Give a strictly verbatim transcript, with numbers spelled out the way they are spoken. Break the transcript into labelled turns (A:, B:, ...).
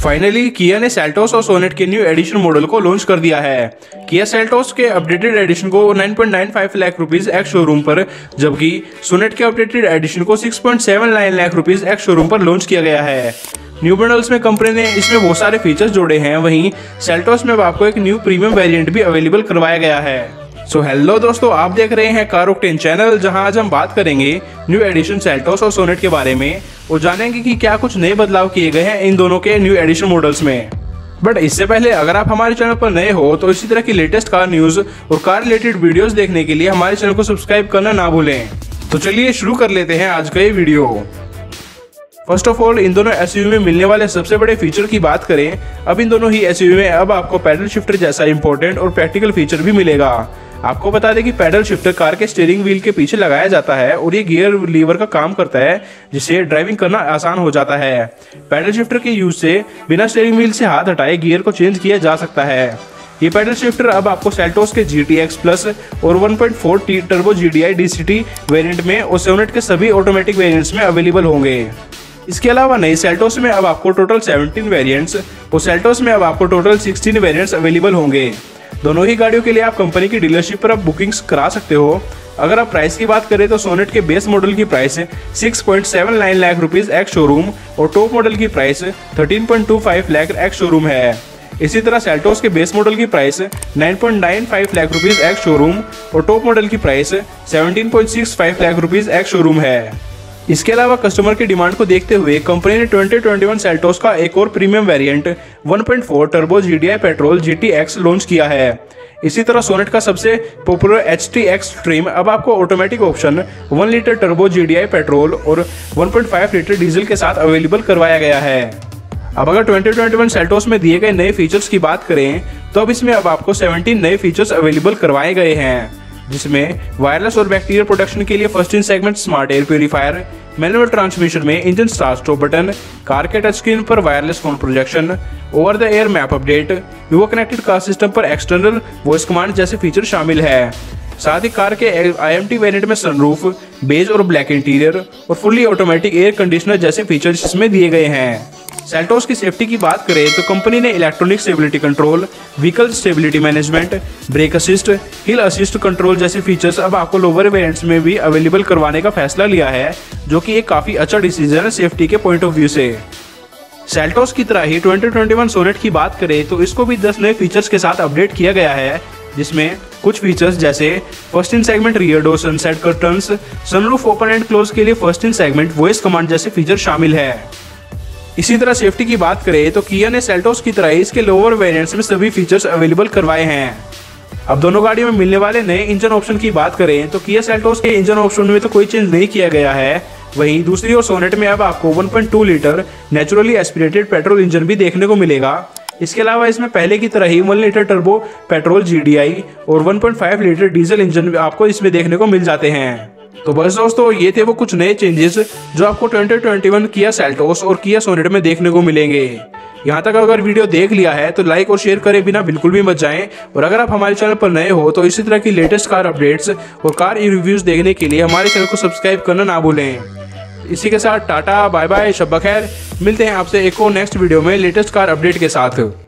A: Finally किया ने Seltos और सोनेट के न्यू एडिशन मॉडल को लॉन्च कर दिया है। किया सेल्टोस के अपडेटेड एडिशन को नौ पॉइंट नौ पाँच लाख रुपीस एक्स शोरूम पर, जबकि सोनेट के अपडेटेड एडिशन को छह पॉइंट सात नौ लाख रुपीस एक्स शोरूम पर लॉन्च किया गया है। न्यू मॉडल्स में कंपनी ने इसमें बहुत सारे फीचर्स जोड़े हैं। वहीं सेल्टोस में आपको एक न्यू प्रीमियम वेरिएंट भी अवेलेबल करवाया गया है। सो so, हेलो दोस्तों, आप देख रहे हैं कार ऑक्टेन चैनल, जहां आज हम बात करेंगे न्यू एडिशन सेल्टोस और सोनेट के बारे में और जानेंगे कि क्या कुछ नए बदलाव किए गए हैं इन दोनों के न्यू एडिशन मॉडल्स में। बट इससे पहले अगर आप हमारे चैनल पर नए हो तो इसी तरह की लेटेस्ट कार न्यूज और कार रिलेटेड वीडियोस देखने के लिए हमारे चैनल को सब्सक्राइब करना ना भूलें। तो चलिए शुरू कर लेते हैं आज का ये वीडियो। फर्स्ट ऑफ ऑल, इन दोनों एसयूवी में मिलने वाले सबसे बड़े फीचर की बात करें, अब इन दोनों ही एसयूवी में अब आपको पैडल शिफ्टर जैसा इंपॉर्टेंट और प्रैक्टिकल फीचर भी मिलेगा। आपको बता दें कि पैडल शिफ्टर कार के स्टीयरिंग व्हील के पीछे लगाया जाता है और ये गियर लीवर का काम करता है, जिससे ड्राइविंग करना आसान हो जाता है। पैडल शिफ्टर के यूज से बिना स्टीयरिंग व्हील से हाथ हटाए गियर को चेंज किया जा सकता है। ये पैडल शिफ्टर अब आपको सेल्टोस के जी टी एक्स प्लस और one point four T turbo G D I D C T variant में और सोनेट के सभी ऑटोमेटिक वेरिएंट्स में अवेलेबल होंगे। इसके अलावा नई सेल्टोस में अब आपको टोटल सत्रह वेरिएंट्स और सेल्टोस में अब आपको टोटल सोलह वेरिएंट्स अवेलेबल होंगे। दोनों ही गाड़ियों के लिए आप कंपनी की डीलरशिप पर आप बुकिंग्स करा सकते हो। अगर आप प्राइस की बात करें तो सोनेट के बेस मॉडल की प्राइस छह पॉइंट सात नौ लाख रुपीस एक्स शोरूम और टॉप मॉडल की प्राइस तेरह पॉइंट दो पाँच लाख एक्स शोरूम है। इसी तरह सेल्टोस के बेस मॉडल की प्राइस नौ पॉइंट नौ पाँच लाख रुपीस एक्स शोरूम और टॉप मॉडल की प्राइस सत्रह पॉइंट छह पाँच लाख रुपीस एक्स शोरूम है। इसके अलावा कस्टमर की डिमांड को देखते हुए कंपनी ने दो हज़ार इक्कीस सेल्टोस का एक और premium variant one point four turbo G D I petrol G T X launch किया है। इसी तरह सोनेट का सबसे popular H T X trim अब आपको automatic option one litre turbo G D I petrol और one point five litre diesel के साथ अवेलेबल करवाया गया है। अब अगर दो हज़ार इक्कीस सेल्टोस में दिए गए नए फीचर्स की बात करें तो अब इसमें अब आपको सत्रह नए फीचर्स अवेलेबल करवाए गए हैं, जिसमें वायरलेस और बैक्टीरियल प्रोटेक्शन के लिए first in segment smart air purifier, manual transmission में engine start stop button, car के टच स्क्रीन पर wireless phone projection, over the air map update, विवो कनेक्टेड कार सिस्टम पर एक्सटर्नल वॉइस कमांड जैसे feature शामिल है। साथ ही कार के आई एम टी वेरिएंट में सनरूफ, बेज और ब्लैक इंटीरियर और फुल्ली ऑटोमेटिक एयर कंडीशनर जैसे फीचर्स इसमें दिए गए हैं। सेल्टोस की सेफ्टी की बात करें तो कंपनी ने electronic stability control, vehicle stability management, brake assist, hill assist control जैसे फीचर्स अब आपको लोअर वेरिएंट्स में भी अवेलेबल करवाने का फैसला लिया है, जो कि एक काफी अच्छा डिसीजन है सेफ्टी के पॉइंट ऑफ व्यू से। सेल्टोस की तरह ही दो हज़ार इक्कीस सोनेट की बात करें तो इसको भी दस नए फीचर्स के साथ अपडेट किया गया है, जिसमें कुछ फीचर्स जैसे first in segment rear door sunset curtains, sunroof open and close के लिए first in segment voice command जैसे फीचर शामिल है। इसी तरह सेफ्टी की बात करें तो किया ने सेल्टोस की तरह इसके लोअर वेरिएंट्स में सभी फीचर्स अवेलेबल करवाए हैं। अब दोनों गाड़ियों में मिलने वाले नए इंजन ऑप्शन की बात करें तो किया सेल्टोस के इंजन ऑप्शन में तो कोई चेंज नहीं किया गया है। वहीं दूसरी ओर सोनेट में अब आपको one point two litre naturally aspirated petrol engine भी देखने को मिलेगा। इसके अलावा इसमें पहले की तरह ही one litre turbo petrol G D I और one point five litre diesel engine आपको इसमें देखने को मिल जाते हैं। तो बस दोस्तों, ये थे वो कुछ नए चेंजेस जो आपको दो हज़ार इक्कीस किया सेल्टोस और किया सोनेट में देखने को मिलेंगे। यहाँ तक अगर वीडियो देख लिया है तो लाइक और शेयर करे बिना बिल्कुल भी मत जाएं। और अगर आप हमारे चैनल पर नए हो तो इसी तरह की लेटेस्ट कार अपडेट्स और कार रिव्यूज देखने के लिए हमारे चैनल को सब्सक्राइब करना ना भूलें। इसी के साथ टाटा बाय बाय, शब बखैर। मिलते हैं आपसे एक और नेक्स्ट वीडियो में लेटेस्ट कार अपडेट के साथ।